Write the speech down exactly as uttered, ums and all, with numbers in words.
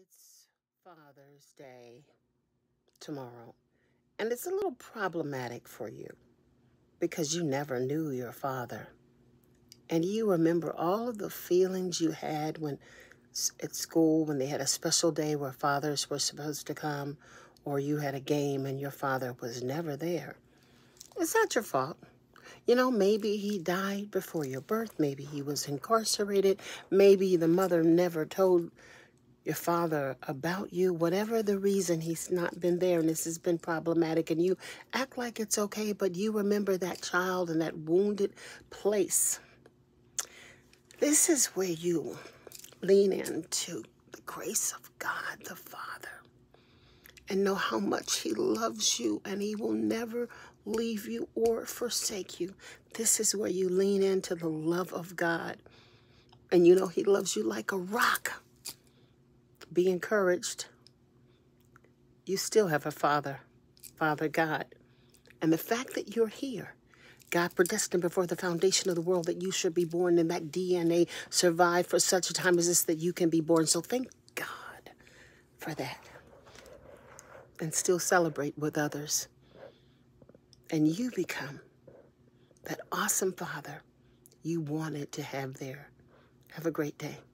It's Father's Day tomorrow, and it's a little problematic for you because you never knew your father. And you remember all of the feelings you had when s- at school when they had a special day where fathers were supposed to come, or you had a game and your father was never there. It's not your fault. You know, maybe he died before your birth, maybe he was incarcerated, maybe the mother never told your father about you, whatever the reason he's not been there and this has been problematic, and you act like it's okay, but you remember that child and that wounded place. This is where you lean into the grace of God the Father and know how much he loves you and he will never leave you or forsake you. This is where you lean into the love of God and you know he loves you like a rock. Be encouraged. You still have a Father, Father God. And the fact that you're here, God predestined before the foundation of the world that you should be born, and that D N A survived for such a time as this that you can be born. So thank God for that. And still celebrate with others. And you become that awesome father you wanted to have there. Have a great day.